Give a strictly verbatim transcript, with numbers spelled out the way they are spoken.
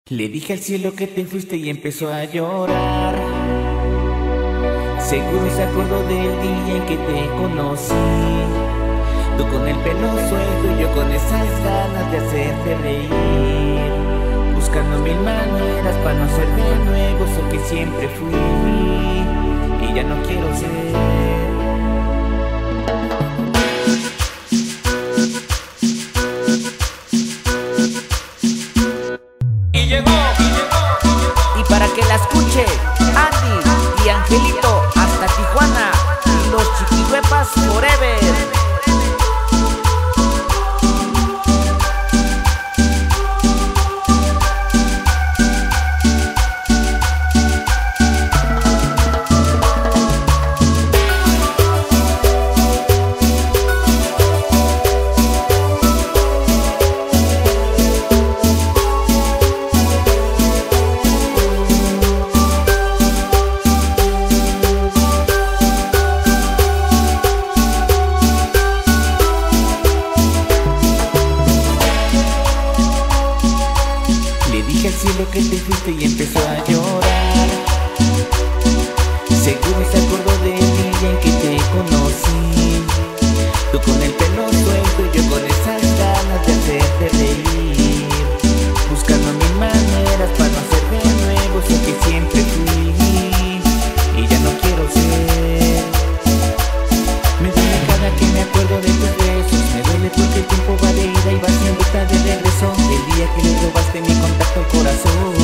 Le dije al cielo que te fuiste y empezó a llorar. Seguro se acordó del día en que te conocí. Tú con el pelo suelto y yo con esas ganas de hacerte reír, buscando mil maneras para no ser de nuevo eso que siempre fui y ya no quiero ser. Y para que la escuche Andy y Angelito hasta Tijuana y los Chiquihuepas forever. Dije al cielo que te fuiste y empezó a llorar. Seguro se acordó del día en que te conocí. Tú con el pelo suelto y yo con esas ganas de hacerte reír, buscando mil maneras para no ser de nuevo eso que siempre fui y ya no quiero ser. Me duele cada que me acuerdo de tus besos. Me duele porque el tiempo va de ida y va siendo tarde de regreso. El día que le robaste mi contacto al corazón.